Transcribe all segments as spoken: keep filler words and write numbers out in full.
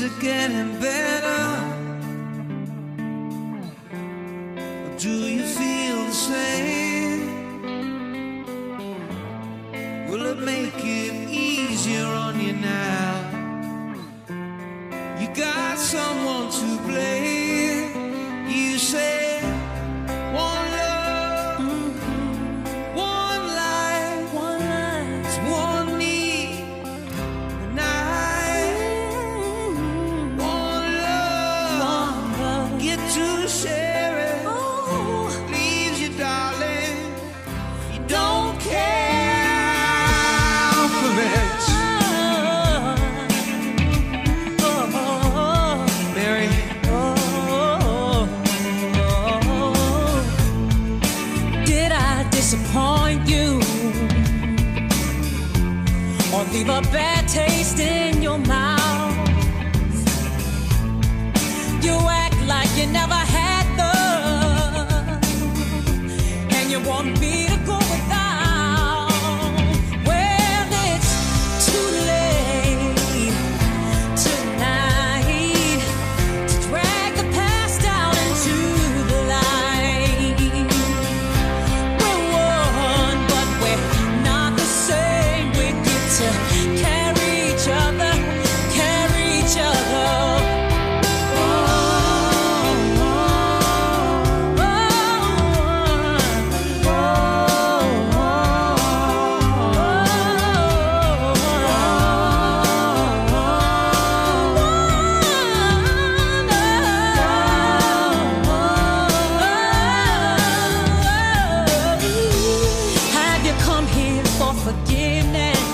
Is it getting better? Or do you feel the same? Will it make it easier on you now? You got someone to blame. You say one love, mm-hmm. one life, one life, it's one need, and I, mm-hmm. one love, one love, get to share it. Oh. Leaves you, darling, you don't care for it. Disappoint you or leave a bad taste in your mouth. You act like you never had love, and you want me to go without. Well, it's too late tonight to drag the past out into the light. Forgiveness?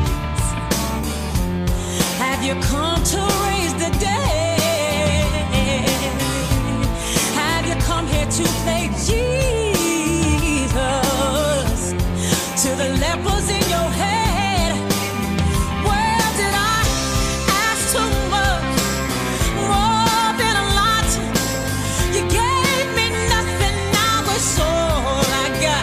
Have you come to raise the dead? Have you come here to play Jesus to the lepers in your head? Well, did I ask too much? More than a lot. You gave me nothing, now it's all I got.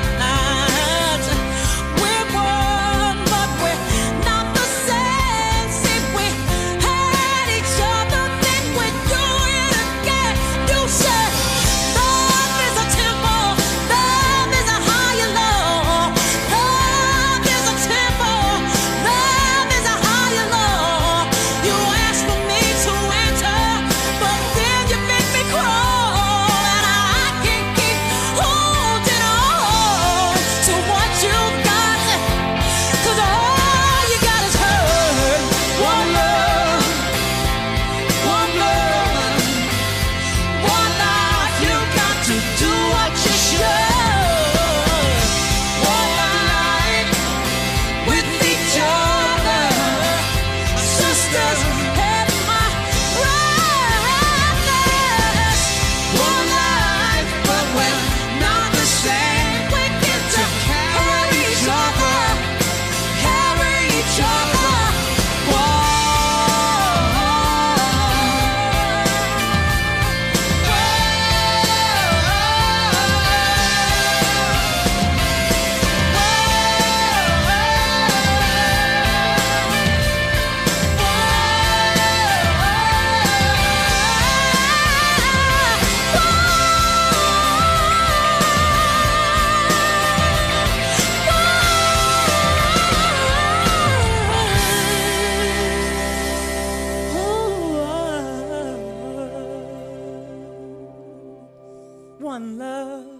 One love.